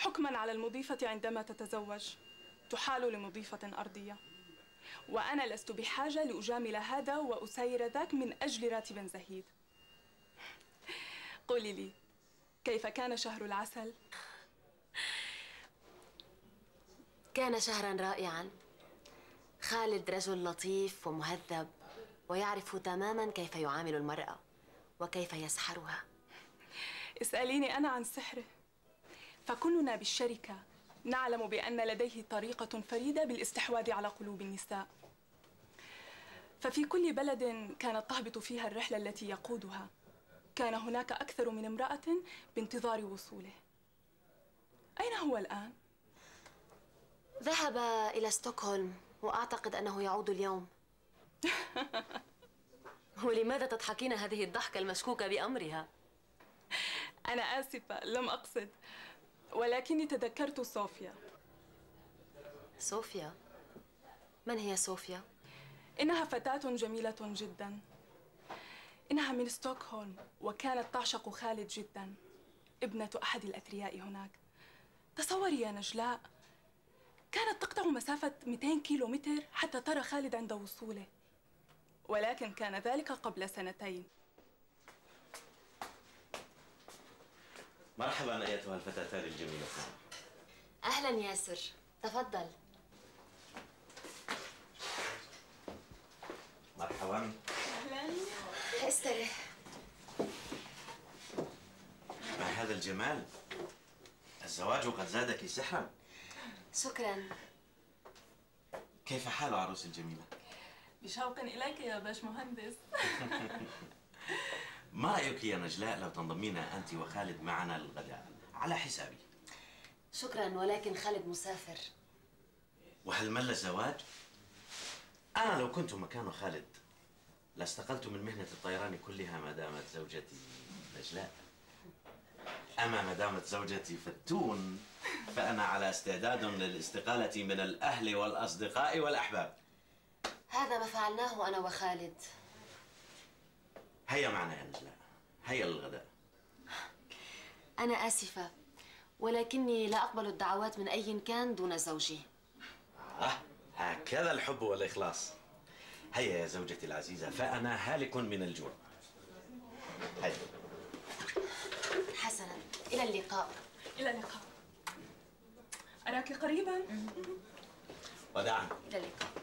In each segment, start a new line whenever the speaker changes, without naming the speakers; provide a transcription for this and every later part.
حكماً على المضيفة عندما تتزوج تحال لمضيفة أرضية، وأنا لست بحاجة لأجامل هذا وأساير ذاك من أجل راتب زهيد. قولي لي، كيف كان شهر العسل؟
كان شهراً رائعاً. خالد رجل لطيف ومهذب، ويعرف تماماً كيف يعامل المرأة وكيف يسحرها.
اسأليني أنا عن سحره، فكلنا بالشركة نعلم بأن لديه طريقة فريدة بالاستحواذ على قلوب النساء. ففي كل بلد كانت تهبط فيها الرحلة التي يقودها كان هناك أكثر من امرأة بانتظار وصوله. أين هو الآن؟
ذهب إلى ستوكهولم، وأعتقد أنه يعود اليوم. ولماذا تضحكين هذه الضحكة المشكوكة بأمرها؟
أنا آسفة، لم أقصد، ولكني تذكرت صوفيا.
صوفيا؟ من هي صوفيا؟
إنها فتاة جميلة جدا. إنها من ستوكهولم، وكانت تعشق خالد جدا، ابنة أحد الأثرياء هناك. تصوري يا نجلاء، كانت تقطع مسافة 200 كيلومتر حتى ترى خالد عند وصوله، ولكن كان ذلك قبل 2 سنين.
مرحبا أيتها الفتاتان الجميلتان.
أهلا ياسر، تفضل.
مرحبا.
أهلا.
استريح.
ما هذا الجمال؟ الزواج قد زادك سحرا.
شكرا.
كيف حال عروس الجميلة؟
بشوق إليك يا باشمهندس.
ما رأيك يا نجلاء لو تنضمين أنت وخالد معنا للغداء على حسابي؟
شكرا، ولكن خالد مسافر.
وهل مل الزواج؟ أنا لو كنت مكان خالد لاستقلت من مهنة الطيران كلها ما دامت زوجتي نجلاء. أما ما دامت زوجتي فتون فأنا على استعداد للاستقالة من الأهل والأصدقاء والأحباب.
هذا ما فعلناه أنا وخالد.
هيا معنا يا نجلاء، هيا للغداء.
أنا آسفة، ولكني لا أقبل الدعوات من أي كان دون زوجي.
هكذا الحب والإخلاص. هيا يا زوجتي العزيزة، فأنا هالك من الجوع. هيا.
حسنا، إلى اللقاء.
إلى اللقاء. أراك قريبا.
وداعا.
إلى اللقاء.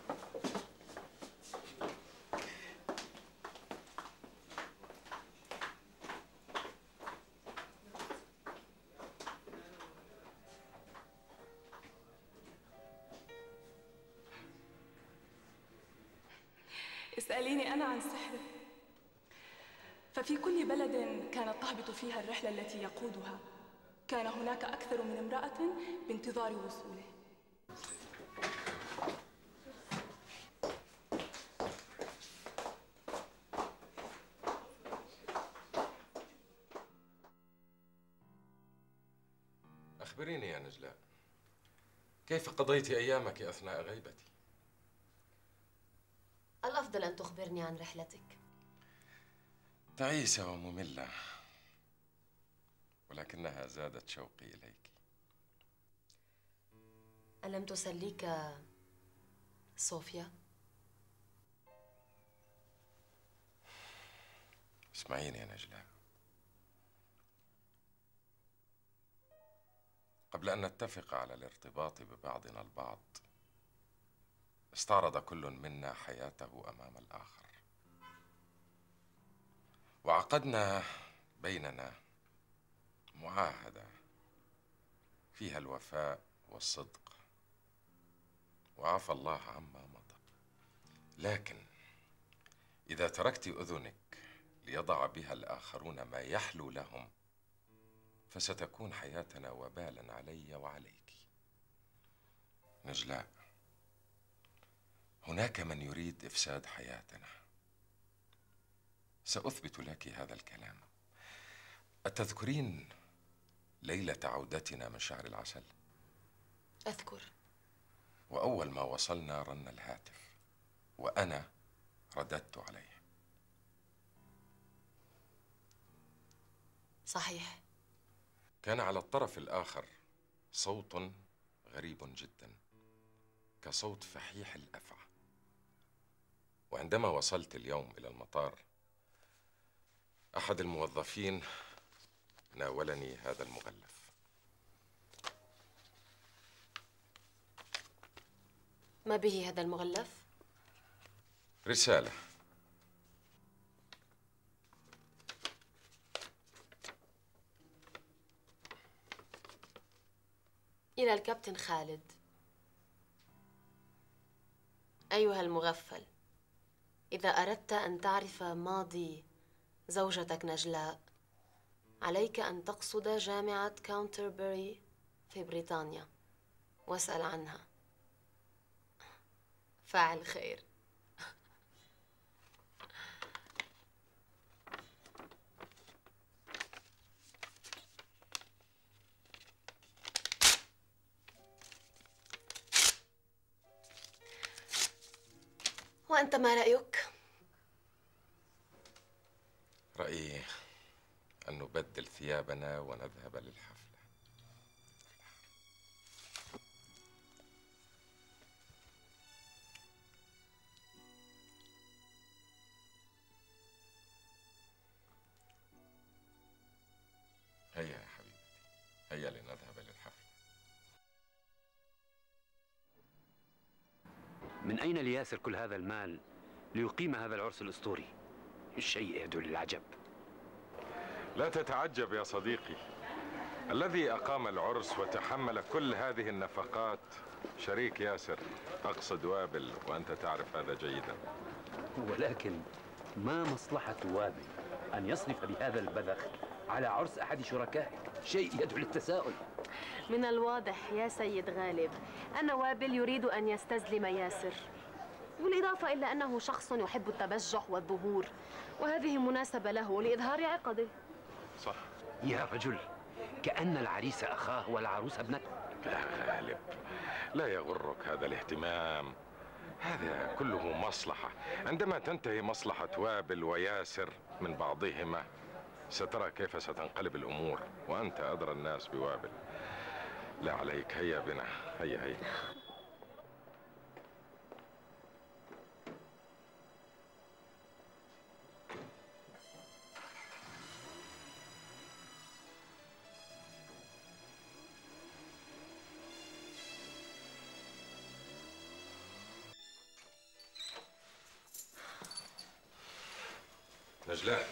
اسأليني أنا عن سحره، ففي كل بلد كانت تهبط فيها الرحلة التي يقودها كان هناك أكثر من امرأة بانتظار وصوله.
أخبريني يا نجلاء، كيف قضيت أيامك أثناء غيبتي؟
الأفضل أن تخبرني عن رحلتك.
تعيسة ومملة، ولكنها زادت شوقي إليك.
ألم تسليك صوفيا؟
اسمعيني يا نجلاء، قبل أن نتفق على الارتباط ببعضنا البعض استعرض كل منا حياته أمام الآخر، وعقدنا بيننا معاهدة فيها الوفاء والصدق، وعفى الله عما مضى. لكن إذا تركت أذنك ليضع بها الآخرون ما يحلو لهم فستكون حياتنا وبالا علي وعليك. نجلاء، هناك من يريد إفساد حياتنا. سأثبت لك هذا الكلام. أتذكرين ليلة عودتنا من شهر العسل؟
أذكر.
وأول ما وصلنا رن الهاتف وأنا رددت عليه.
صحيح.
كان على الطرف الآخر صوت غريب جدا كصوت فحيح الأفعى. وعندما وصلت اليوم إلى المطار أحد الموظفين ناولني هذا المغلف.
ما به هذا المغلف؟
رسالة.
إلى الكابتن خالد. أيها المغفل، إذا أردت أن تعرف ماضي زوجتك نجلاء عليك أن تقصد جامعة كاونتربري في بريطانيا واسأل عنها. فاعل خير. وأنت ما رأيك؟
رأيي أن نبدل ثيابنا ونذهب للحفلة. هيا يا حبيبتي، هيا لنذهب للحفلة.
من أين لياسر كل هذا المال ليقيم هذا العرس الأسطوري؟ الشيء يدعو للعجب.
لا تتعجب يا صديقي، الذي أقام العرس وتحمل كل هذه النفقات شريك ياسر، أقصد وابل، وأنت تعرف هذا جيدا.
ولكن ما مصلحة وابل أن يصرف بهذا البذخ على عرس أحد شركائك؟ شيء يدعو للتساؤل.
من الواضح يا سيد غالب أن وابل يريد أن يستزلم ياسر، بالإضافة إلى أنه شخص يحب التبجح والظهور، وهذه مناسبة له لإظهار عقده.
صح
يا رجل، كأن العريس أخاه والعروس ابنته.
يا غالب، لا يغرك هذا الاهتمام، هذا كله مصلحة. عندما تنتهي مصلحة وابل وياسر من بعضهما سترى كيف ستنقلب الأمور، وأنت أدرى الناس بوابل. لا عليك، هيا بنا، هيا هيا. نجلاء،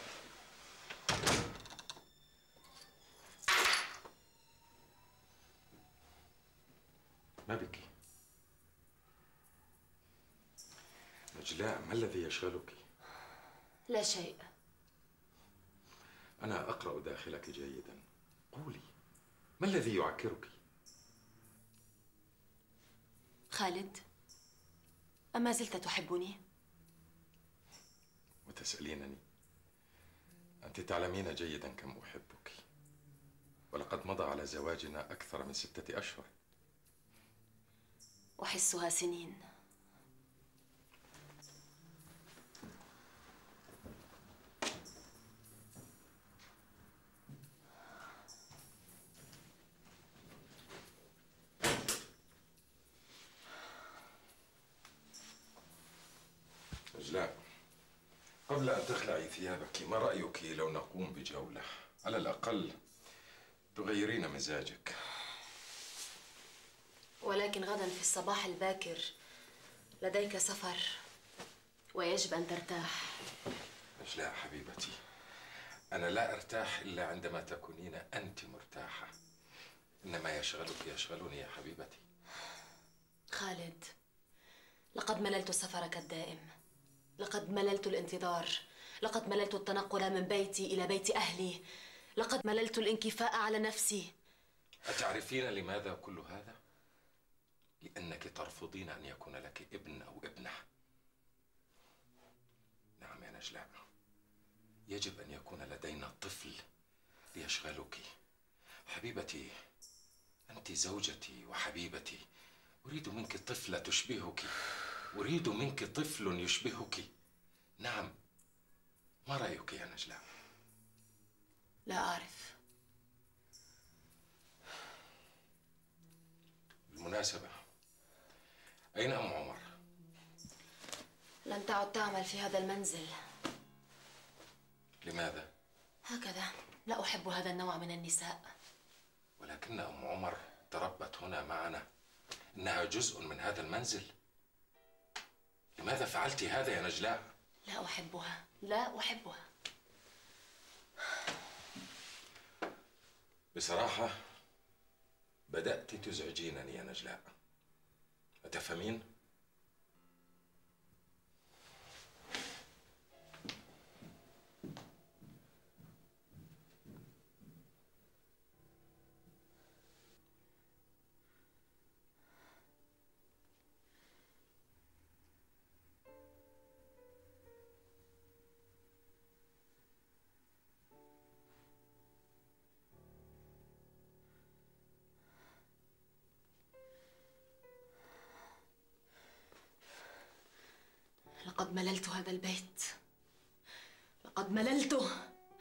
ما بك؟ نجلاء، ما الذي يشغلك؟
لا شيء.
أنا أقرأ داخلك جيدا، قولي، ما الذي يعكرك؟
خالد، أما زلت تحبني؟
وتسألينني؟ أنت تعلمين جيدا كم أحبك، ولقد مضى على زواجنا أكثر من 6 أشهر.
أحسها سنين.
نجلاء، قبل أن تخلعي ثيابك، ما رأيك لو نقوم بجولة؟ على الأقل تغيرين مزاجك.
ولكن غدا في الصباح الباكر لديك سفر ويجب أن ترتاح.
نجلاء حبيبتي، أنا لا أرتاح إلا عندما تكونين أنت مرتاحة. إنما يشغلك يشغلني يا حبيبتي.
خالد، لقد مللت سفرك الدائم، لقد مللت الانتظار، لقد مللت التنقل من بيتي إلى بيت أهلي، لقد مللت الانكفاء على نفسي.
أتعرفين لماذا كل هذا؟ لأنك ترفضين أن يكون لك ابن أو ابنة. نعم يا نجلاء، يجب أن يكون لدينا طفل ليشغلك. حبيبتي، أنت زوجتي وحبيبتي، أريد منك طفلة تشبهك، أريد منك طفل يشبهك. نعم، ما رأيك يا نجلاء؟
لا أعرف.
بالمناسبة أين أم عمر؟
لم تعد تعمل في هذا المنزل.
لماذا؟
هكذا، لا أحب هذا النوع من النساء.
ولكن أم عمر تربت هنا معنا، إنها جزء من هذا المنزل. لماذا فعلت هذا يا نجلاء؟
لا أحبها، لا أحبها.
بصراحة بدأت تزعجينني يا نجلاء، أتفهمين؟
لقد مللت هذا البيت، لقد مللته.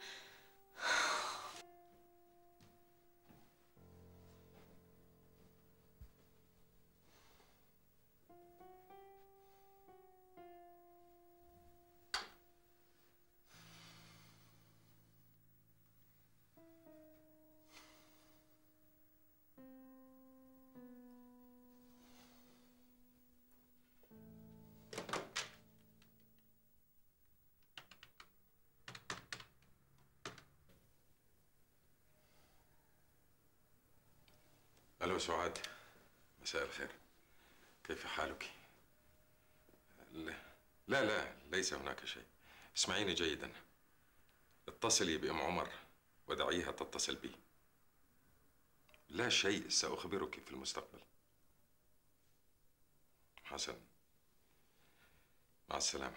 ألو سعاد، مساء الخير، كيف حالك؟ لا ليس هناك شيء. اسمعيني جيدا، اتصلي بأم عمر ودعيها تتصل بي. لا شيء، سأخبرك في المستقبل. حسن، مع السلامة.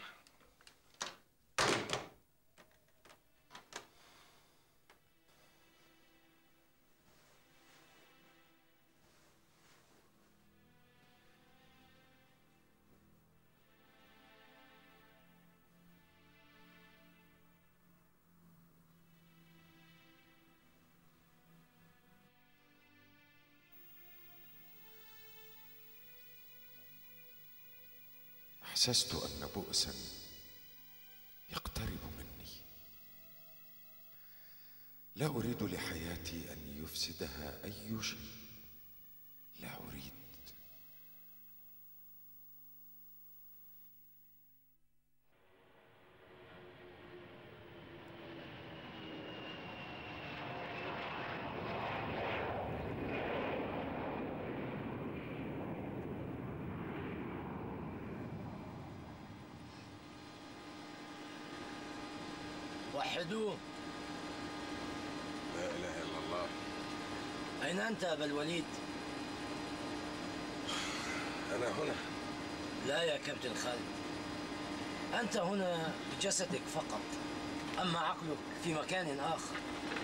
أحسست أن بؤسا يقترب مني، لا أريد لحياتي أن يفسدها أي شيء، لا أريد.
وحدوه.
لا إله إلا الله.
أين أنت أبا الوليد؟
أنا هنا.
لا يا كابتن خالد، أنت هنا بجسدك فقط، أما عقلك في مكان آخر.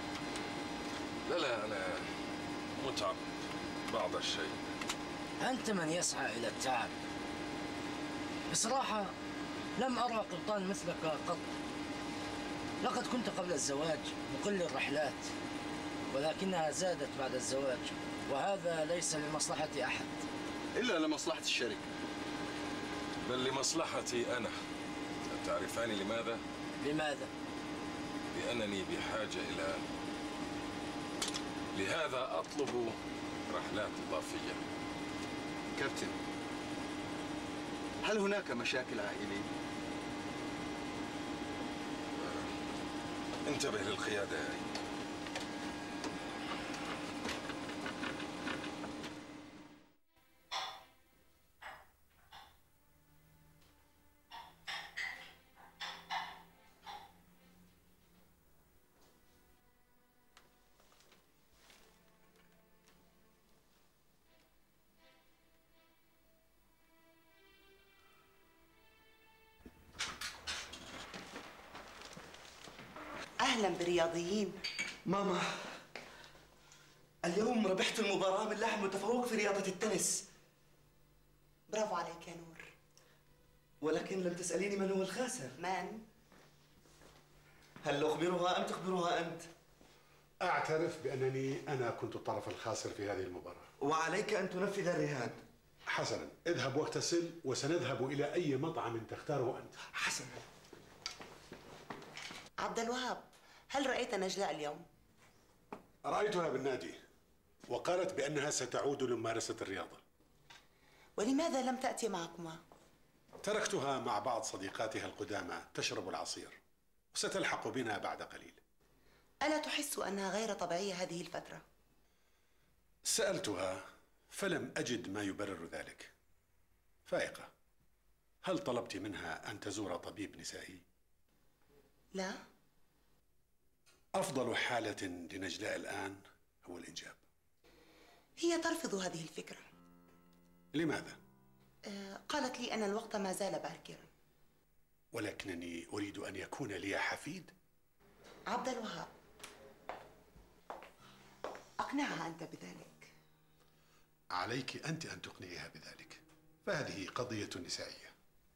لا أنا متعب بعض الشيء.
أنت من يسعى إلى التعب. بصراحة لم أرى قبطان مثلك قط. لقد كنت قبل الزواج مقل الرحلات، ولكنها زادت بعد الزواج، وهذا ليس لمصلحة أحد
إلا لمصلحة الشركة،
بل لمصلحتي أنا. تعرفان لماذا؟
لماذا؟
لأنني بحاجة لهذا أطلب رحلات إضافية.
كابتن، هل هناك مشاكل عائلية؟
انتبه للقيادة يا عيد.
أهلا برياضيين.
ماما، اليوم ربحت المباراة من لاعب متفوق في رياضة التنس.
برافو عليك يا نور.
ولكن لم تسأليني من هو الخاسر.
من؟
هل أخبرها أم تخبرها أنت؟
أعترف بأنني أنا كنت الطرف الخاسر في هذه المباراة.
وعليك أن تنفذ الرهان.
حسنا، اذهب واغتسل وسنذهب إلى أي مطعم تختاره أنت.
حسنا.
عبد الوهاب، هل رأيت نجلاء اليوم؟
رأيتها بالنادي وقالت بأنها ستعود لممارسة الرياضة.
ولماذا لم تأتي معكما؟
تركتها مع بعض صديقاتها القدامى تشرب العصير، وستلحق بنا بعد قليل.
ألا تحس أنها غير طبيعية هذه الفترة؟
سألتها فلم أجد ما يبرر ذلك. فائقة، هل طلبت منها أن تزور طبيب نسائي؟
لا.
أفضل حالة لنجلاء الآن هو الإنجاب.
هي ترفض هذه الفكرة.
لماذا؟
قالت لي أن الوقت ما زال باكرا.
ولكنني أريد أن يكون لي حفيد.
عبد الوهاب، أقنعها أنت بذلك.
عليك أنت أن تقنعيها بذلك، فهذه قضية نسائية.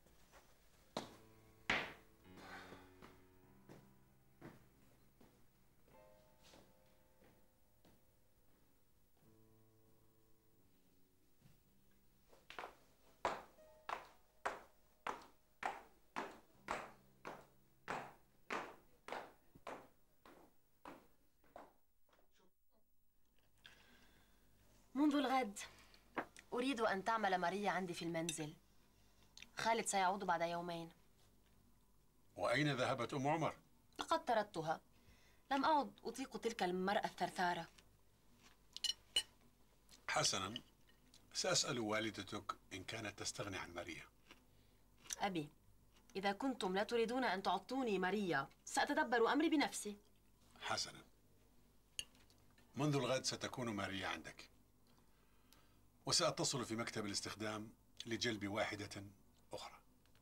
منذ الغد أريد أن تعمل ماريا عندي في المنزل. خالد سيعود بعد يومين.
وأين ذهبت أم عمر؟
لقد طردتها. لم أعد أطيق تلك المرأة الثرثارة.
حسنا، سأسأل والدتك إن كانت تستغني عن ماريا.
أبي، إذا كنتم لا تريدون أن تعطوني ماريا سأتدبر أمري بنفسي.
حسنا، منذ الغد ستكون ماريا عندك، وسأتصل في مكتب الاستخدام لجلب واحدة أخرى.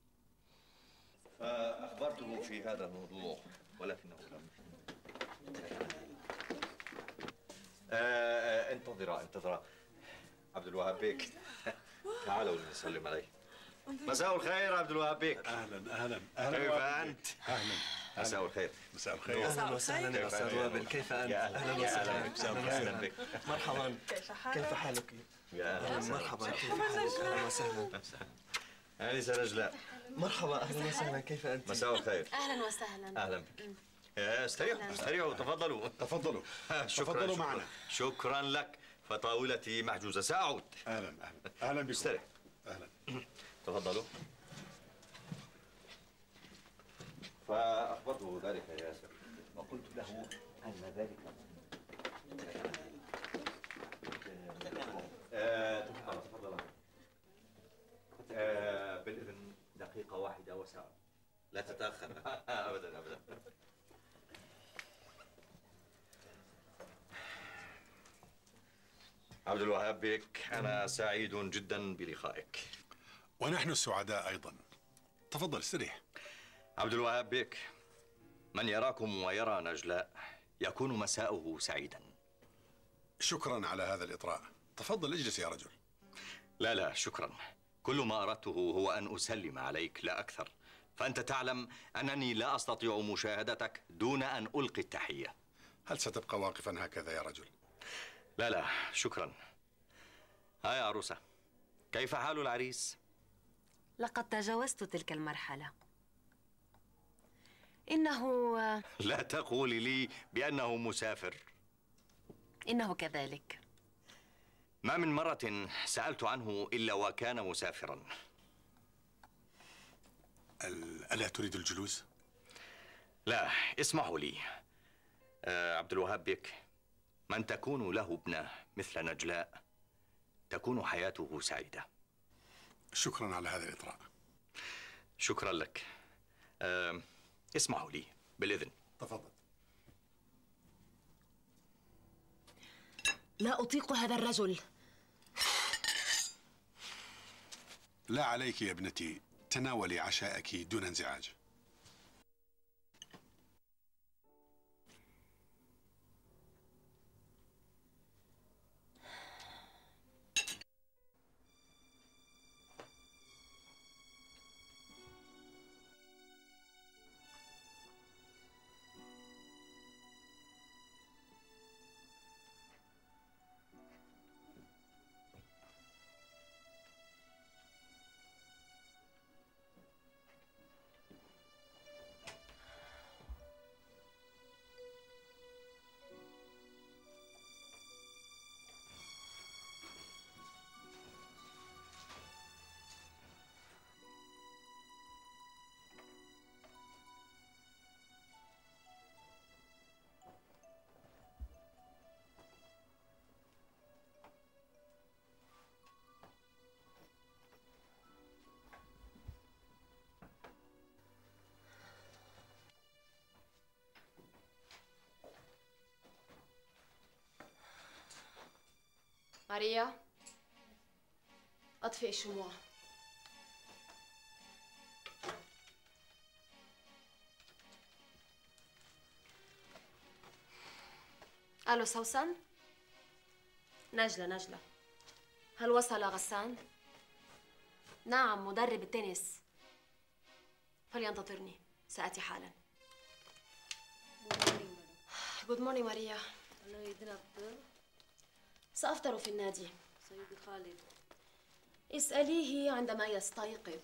فأخبرته في هذا الموضوع ولكنه لم انتظرا عبد الوهاب بيك، تعالوا لنسلم عليه. مساء الخير عبد الوهاب بيك.
أهلا
كيف أنت؟
أهلا.
مساء الخير.
مساء الخير.
أهلا وسهلا أستاذ وابل، كيف أنت؟ أهلا وسهلا بك. مرحبا، كيف حالك؟
يا أهلا.
مرحبا، كيف حالك؟ أهلا وسهلا.
آنسة نجلاء.
مرحبا، أهلا وسهلا، كيف أنت؟
مساء الخير.
أهلا وسهلا.
أهلا بك. استريحوا تفضلوا.
تفضلوا. تفضلوا معنا.
شكرا لك، فطاولتي محجوزة، سأعود.
أهلا بكم.
استريح.
أهلا.
تفضلوا. فأخبرته ذلك يا ياسر وقلت له أن ذلك تفضل. بالإذن دقيقة واحدة وساعة. لا تتأخر. أبدا. عبد الوهاب بك، أنا سعيد جدا بلقائك.
ونحن السعداء أيضا. تفضل استريح.
عبد الوهاب بك، من يراكم ويرى نجلاء يكون مساؤه سعيدا.
شكرا على هذا الإطراء. تفضل اجلس يا رجل.
لا شكرا، كل ما أردته هو أن أسلم عليك لا أكثر، فأنت تعلم أنني لا أستطيع مشاهدتك دون أن ألقي التحية.
هل ستبقى واقفا هكذا يا رجل؟
لا شكرا. ها يا عروسة، كيف حال العريس؟
لقد تجاوزت تلك المرحلة. إنه
لا تقولي لي بأنه مسافر.
إنه كذلك.
ما من مرة سألت عنه إلا وكان مسافرا.
ألا تريد الجلوس؟
لا، اسمحوا لي. عبد الوهاب بك، من تكون له ابنة مثل نجلاء تكون حياته سعيدة.
شكرا على هذا الإطراء.
شكرا لك. اسمحوا لي بالإذن.
تفضل.
لا أطيق هذا الرجل.
لا عليك يا ابنتي، تناولي عشاءك دون انزعاج.
ماريا، أطفئ الشموع. ألو سوسن؟ نجلة، هل وصل غسان؟ نعم، مدرب التنس. فلينتظرني، سآتي حالا. Good morning ماريا. سأفطر في النادي. سيدي خالد، اسأليه عندما يستيقظ.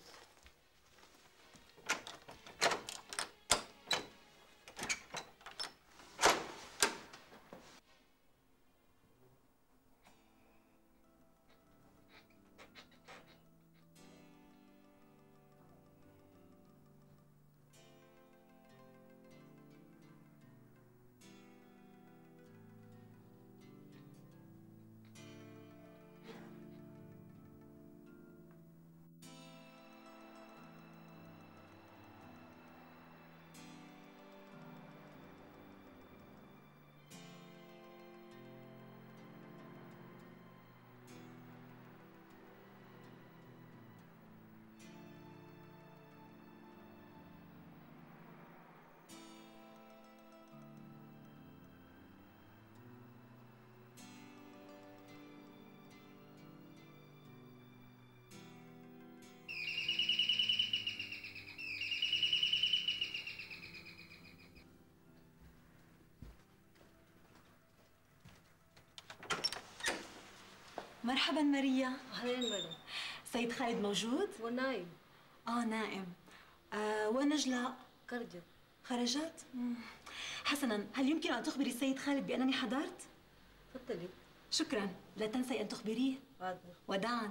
مرحبا ماريا.
أهلين مدام.
سيد خالد موجود؟
ونايم.
نائم. ونجلاء؟ خرجت؟ حسنا، هل يمكن أن تخبري السيد خالد بأنني حضرت؟
تفضلي.
شكرا، لا تنسي أن تخبريه. وداعا.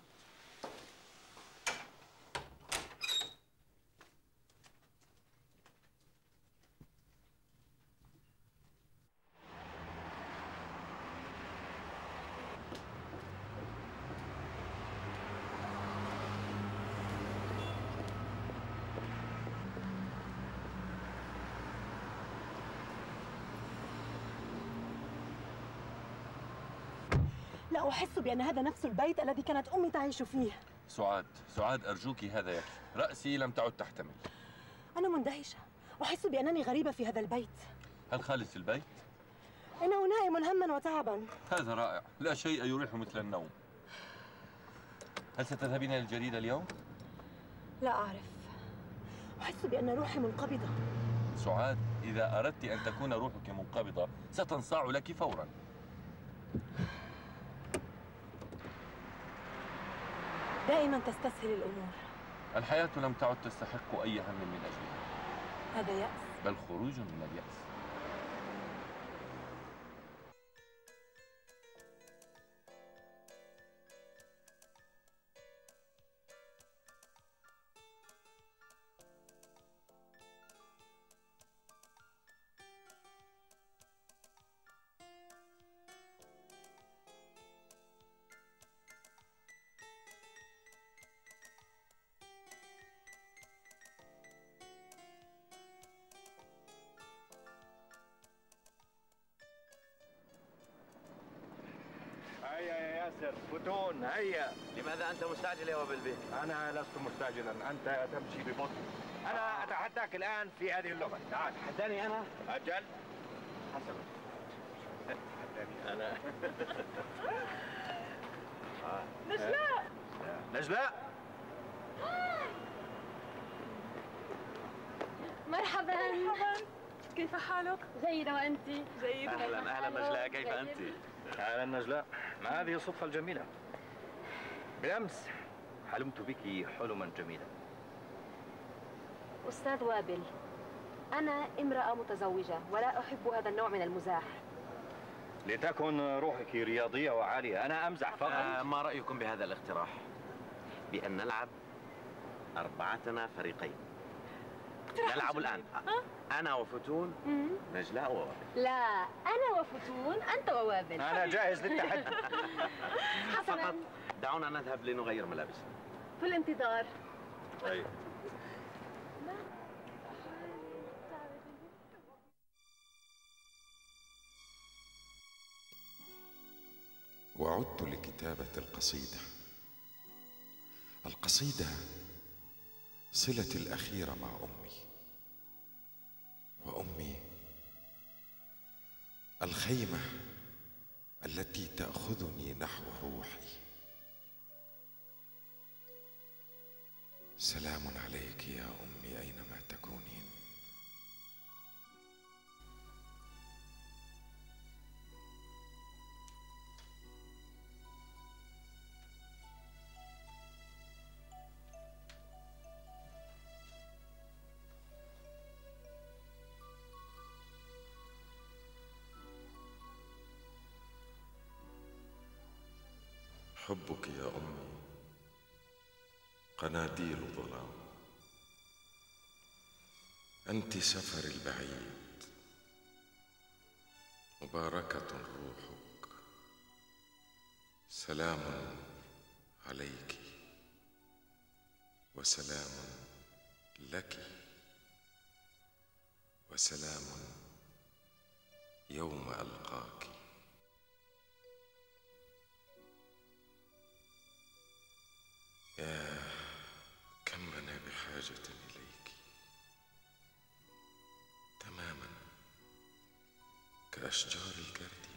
لا أحس بأن هذا نفس البيت الذي كانت أمي تعيش فيه.
سعاد أرجوك، هذا يكفي. رأسي لم تعد تحتمل.
أنا مندهشة، أحس بأنني غريبة في هذا البيت.
هل خالد في البيت؟
إنه نائم هما وتعبا.
هذا رائع، لا شيء يريح مثل النوم. هل ستذهبين للجريدة اليوم؟
لا أعرف، أحس بأن روحي منقبضة.
سعاد، إذا أردت أن تكون روحك منقبضة ستنصاع لك فوراً.
دائما تستسهل الأمور.
الحياة لم تعد تستحق أي هم من أجلها.
هذا يأس.
بل خروج من اليأس.
هيا يا ياسر، فتون هيا.
لماذا أنت مستعجل يا وابل بيه؟
أنا لست مستعجلا، أنت تمشي ببطء. أنا أتحداك الآن في هذه اللغة، تعال.
تحداني أنا؟
أجل. حسنا. تحداني أنا.
نجلاء.
نجلاء.
مرحبا. كيف حالك؟
جيدة، وأنت؟
جيدة.
أهلا نجلاء، كيف أنت؟
أهلا نجلاء، ما هذه الصدفة الجميلة؟ بالأمس حلمت بك حلما جميلا.
أستاذ وابل، أنا امرأة متزوجة ولا أحب هذا النوع من المزاح.
لتكن روحك رياضية وعالية، أنا أمزح فقط.
ما رأيكم بهذا الاقتراح؟ بأن نلعب أربعتنا فريقين. نلعب الآن أنا وفتون، نجلاء ووابل.
لا، أنا وفتون، أنت ووابل.
أنا جاهز للتحدي.
فقط دعونا نذهب لنغير ملابسنا.
في الانتظار.
طيب.
وعدت لكتابة القصيدة. القصيدة صلتي الأخيرة مع أمي، وأمي الخيمة التي تأخذني نحو روحي. سلام عليك يا أمي أينما تكونين. حبك يا أمي قناديل ظلام، أنت سفري البعيد، مباركة روحك. سلام عليك وسلام لك وسلام يوم ألقاك. يا كم أنا بحاجة إليك، تماما كأشجار الجردين.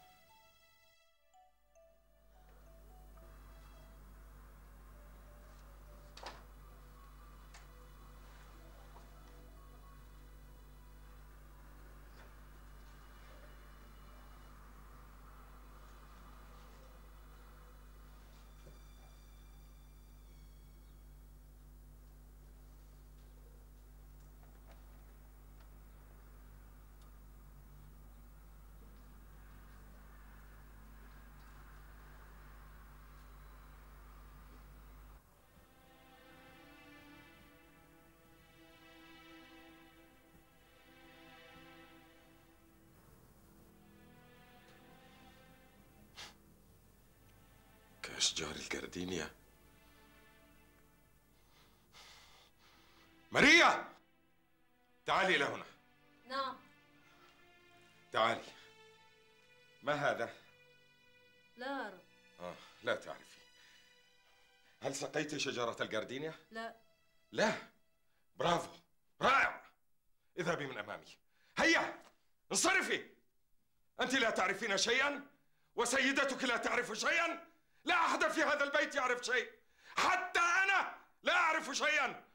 كأشجار الجردينيا. ماريا، تعالي إلى هنا.
نعم.
تعالي. ما هذا؟
لا أعرف.
لا تعرفي. هل سقيت شجرة الجردينيا؟
لا.
لا. برافو، رائع. اذهبي من أمامي. هيا انصرفي. أنت لا تعرفين شيئا، وسيدتك لا تعرف شيئا. لا أحد في هذا البيت يعرف شيء، حتى أنا لا أعرف شيئا.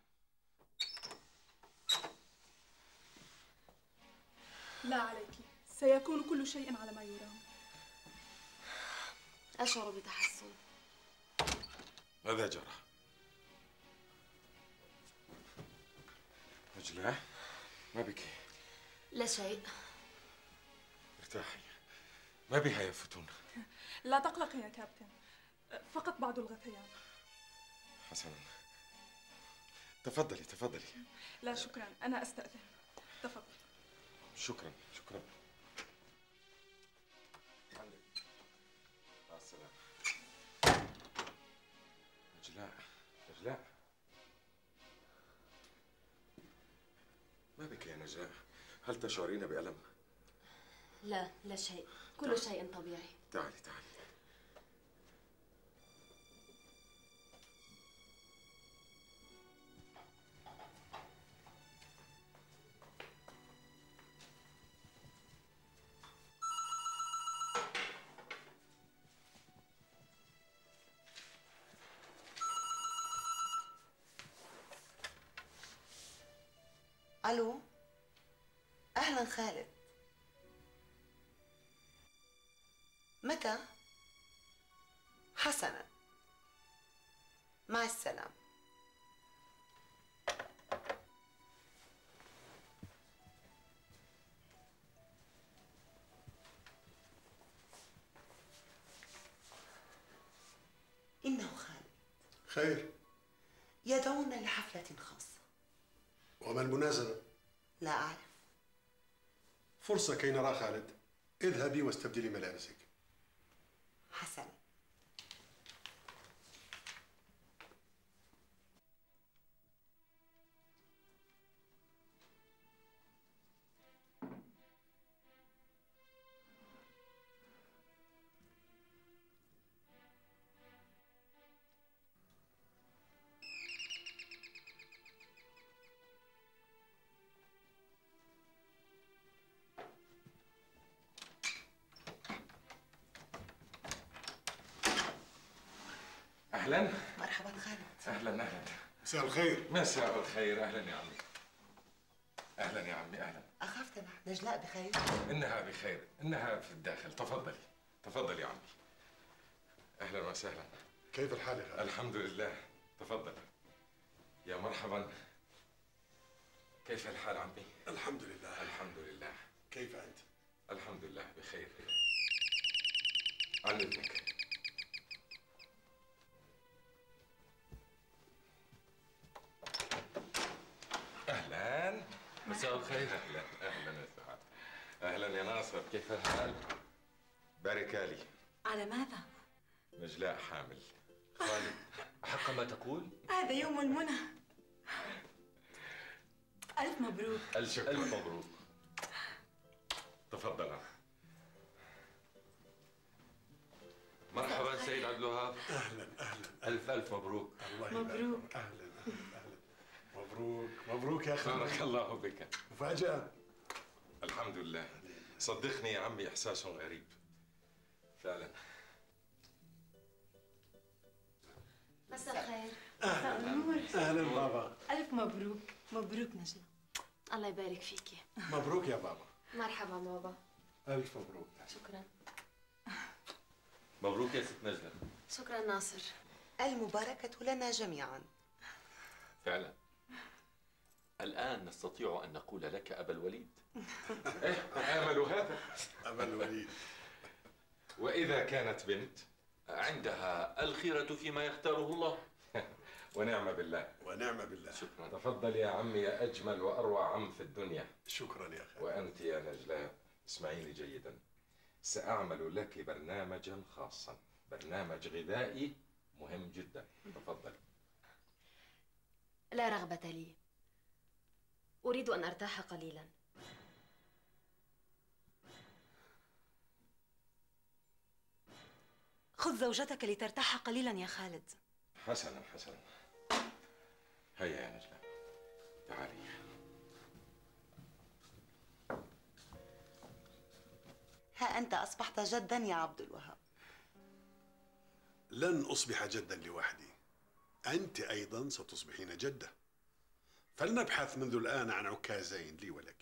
لا عليك، سيكون كل شيء على ما يرام.
أشعر بتحسن.
ماذا جرى؟ نجلاء، ما بك؟
لا شيء.
ارتاحي. ما بها يا فتون؟
لا تقلقي يا كابتن، فقط بعض الغثيان.
حسنا، تفضلي تفضلي.
لا شكرا، أنا أستأذن. تفضل.
شكرا شكرا. مع السلامة. نجلاء، نجلاء، ما بك يا نجلاء؟ هل تشعرين بألم؟
لا، لا شيء، كل شيء طبيعي.
تعالي تعالي.
الو، اهلا خالد. متى؟ حسنا، مع السلامة. إنه خالد.
خير.
يدعونا لحفلة خاصة.
وما المناسبة؟
لا أعرف.
فرصة كي نرى خالد. اذهبي واستبدلي ملابسك.
حسنا.
اهلا.
مرحبا خالد.
اهلا اهلا.
مساء الخير.
مساء الخير. اهلا يا عمي. اهلا يا عمي اهلا.
اخاف نجلاء بخير؟
انها بخير، انها في الداخل. تفضلي تفضلي يا عمي. اهلا وسهلا.
كيف الحال يا خالد؟
الحمد لله. تفضل. يا مرحبا. كيف الحال عمي؟
الحمد لله.
الحمد لله.
كيف أنت؟
الحمد لله بخير. عن إذنك. أهلا. مساء الخير. أهلا أهلا يا سعاد. أهلا يا ناصر، كيف الحال؟ باركالي.
على ماذا؟
نجلاء حامل. خالد، أحق ما تقول؟
هذا يوم المنى. ألف مبروك.
الشكر. ألف مبروك. تفضل. مرحبا سيد عبد الوهاب.
أهلا أهلا.
ألف ألف مبروك.
الله
مبروك.
أهلا أهلا. مبروك مبروك يا أخي.
بارك الله بك.
مفاجأة.
الحمد لله. صدقني يا عمي إحساس غريب فعلا.
مساء الخير.
أهلا.
أهلا بابا.
ألف مبروك. مبروك نجلاء.
الله يبارك فيكي.
مبروك يا بابا.
مرحبا بابا.
ألف مبروك.
شكرا.
مبروك يا ست نجلة.
شكرا ناصر.
المباركة لنا جميعا.
فعلا. الآن نستطيع أن نقول لك أبا الوليد.
آمل هذا.
أبا الوليد.
وإذا كانت بنت
عندها الخيرة فيما يختاره الله.
ونعم بالله.
ونعم بالله.
شكرا.
تفضل يا عمي، يا أجمل وأروع عم في الدنيا.
شكرا يا أخي.
وأنت يا نجلاء اسمعيني جيدا. سأعمل لك برنامجا خاصا، برنامج غذائي مهم جدا. تفضل.
لا رغبة لي. أريد أن أرتاح قليلا.
خذ زوجتك لترتاح قليلا يا خالد.
حسنا حسنا. هيا يا نجلاء تعالي.
ها أنت أصبحت جدا يا عبد الوهاب.
لن أصبح جدا لوحدي، أنت أيضا ستصبحين جدة. فلنبحث منذ الآن عن عكازين لي ولك.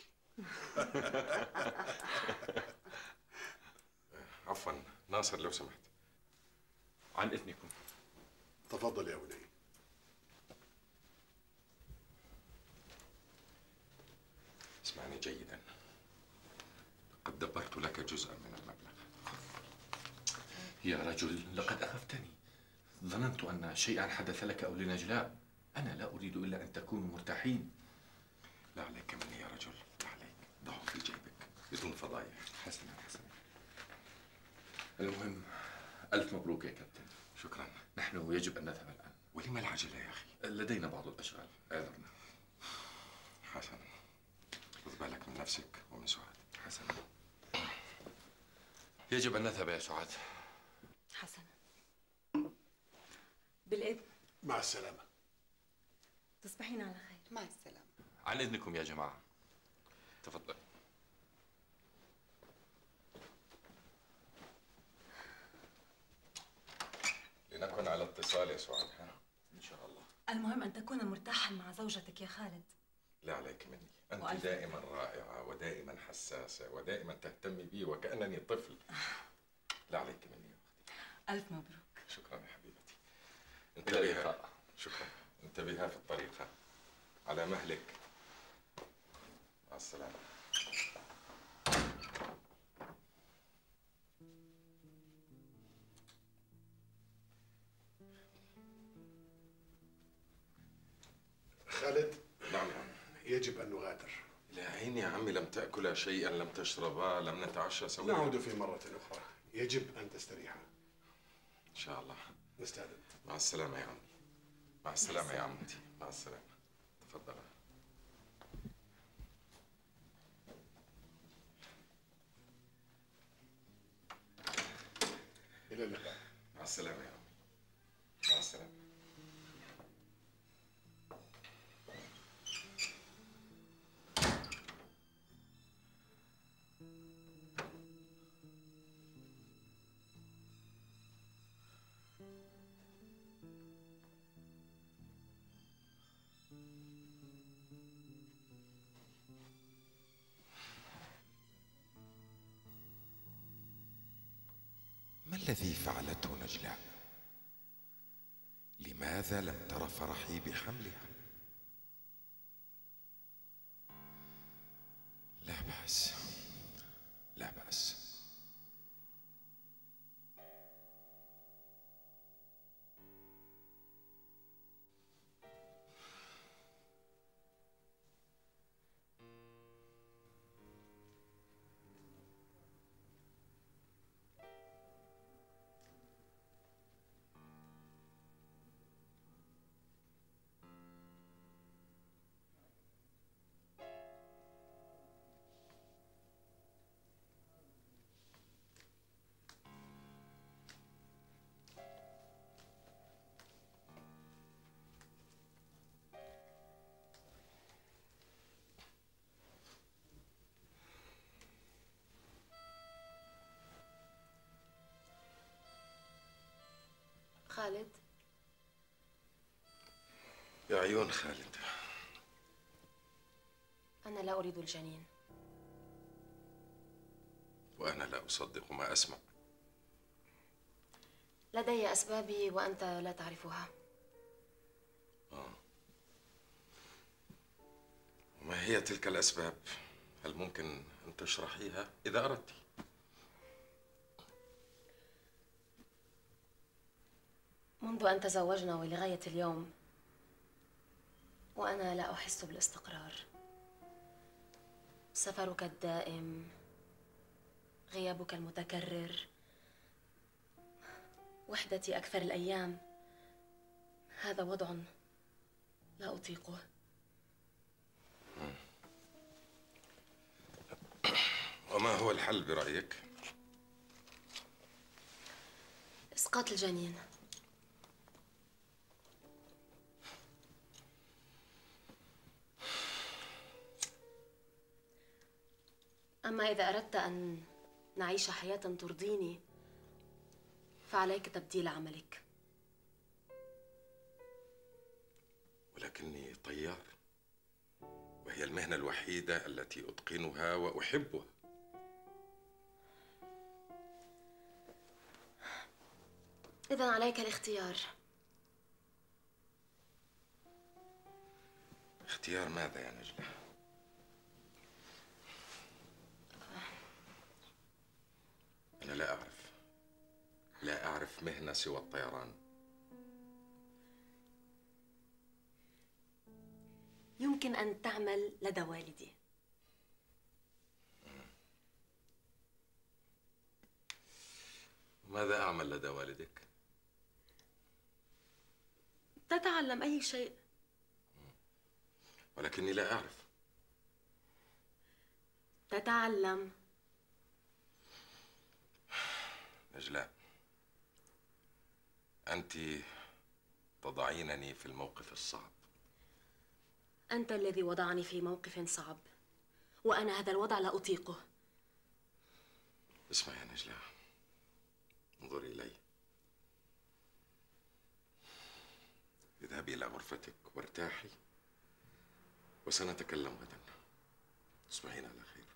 عفوا ناصر لو سمحت.
عن إذنكم.
تفضل يا بني.
اسمعني جيدا. قد دبرت لك جزءا من المبلغ.
يا رجل لقد أخفتني. ظننت أن شيئا حدث لك أو لنجلاء. أنا لا أريد إلا أن تكونوا مرتاحين.
لا عليك مني يا رجل، لا عليك. ضعه في جيبك بدون فضايح.
حسنا حسنا. المهم ألف مبروك يا كابتن.
شكرا.
نحن يجب أن نذهب الآن.
ولم العجلة يا أخي؟
لدينا بعض الأشغال، اعذرنا.
حسنا. خذ بالك من نفسك ومن سعاد.
حسنا. يجب أن نذهب يا سعاد.
حسنا. بالإذن.
مع السلامة.
تصبحين على خير.
مع السلامة.
عن إذنكم يا جماعة. تفضل.
لنكن على اتصال يا سعاد.
إن شاء الله.
المهم أن تكون مرتاحا مع زوجتك يا خالد.
لا عليك مني. أنت
وألف
دائما رائعة ودائما حساسة ودائما تهتمي بي وكأنني طفل. لا عليك مني يا أختي.
ألف مبروك.
شكرا يا حبيبتي.
إلى اللقاء.
شكرا. انتبهها في الطريق. على مهلك. مع السلامة.
خالد.
نعم يا عم.
يجب أن نغادر.
يا عيني يا عمي، لم تأكلا شيئا، لم تشربا، لم نتعشى سويا.
نعود في مرة أخرى. يجب أن تستريحا.
إن شاء الله.
نستأذن.
مع السلامة يا عمي. مع السلامة يا عمتي. مع السلامة. تفضل.
إلى اللقاء.
مع السلامة يا عمي. مع السلامة. الذي فعلته نجلاء؟ لماذا لم تر فرحي بحملها؟ لا بأس، لا بأس.
خالد،
يا عيون خالد،
أنا لا أريد الجنين.
وأنا لا أصدق ما أسمع.
لدي أسبابي وأنت لا تعرفها.
وما هي تلك الأسباب؟ هل ممكن أن تشرحيها إذا أردت؟
منذ أن تزوجنا ولغاية اليوم وأنا لا أحس بالاستقرار. سفرك الدائم، غيابك المتكرر، وحدتي أكثر الأيام، هذا وضع لا أطيقه.
وما هو الحل برأيك؟
إسقاط الجنين. أما إذا أردت أن نعيش حياة ترضيني فعليك تبديل عملك.
ولكني طيار، وهي المهنة الوحيدة التي أتقنها وأحبها.
إذن عليك الاختيار.
اختيار ماذا يا نجلة؟ أنا لا أعرف مهنة سوى الطيران.
يمكن أن تعمل لدى والدي.
ماذا أعمل لدى والدك؟
تتعلم أي شيء.
ولكني لا أعرف.
تتعلم.
نجلاء، أنت تضعينني في الموقف الصعب.
أنت الذي وضعني في موقف صعب، وأنا هذا الوضع لا أطيقه.
اسمعي يا نجلاء، انظري إلي. اذهبي إلى غرفتك وارتاحي، وسنتكلم غدا. تصبحين على خير.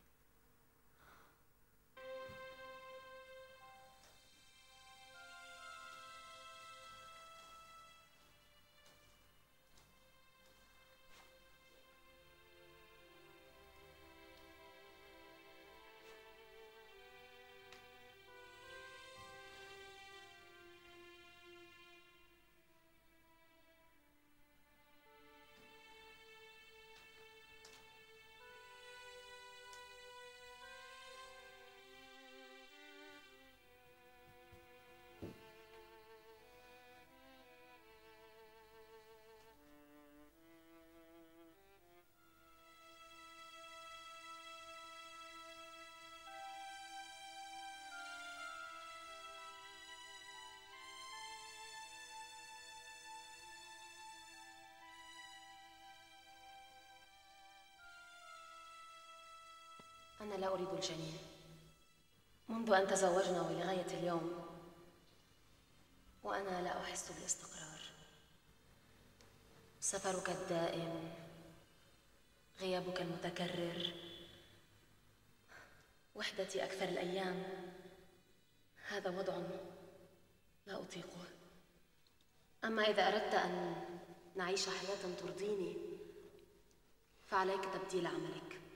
أنا لا أريد الجنين. منذ أن تزوجنا ولغاية اليوم وأنا لا أحس بالاستقرار. سفرك الدائم، غيابك المتكرر، وحدتي أكثر الأيام، هذا وضع لا أطيقه. أما إذا أردت أن نعيش حياة ترضيني فعليك تبديل عملك.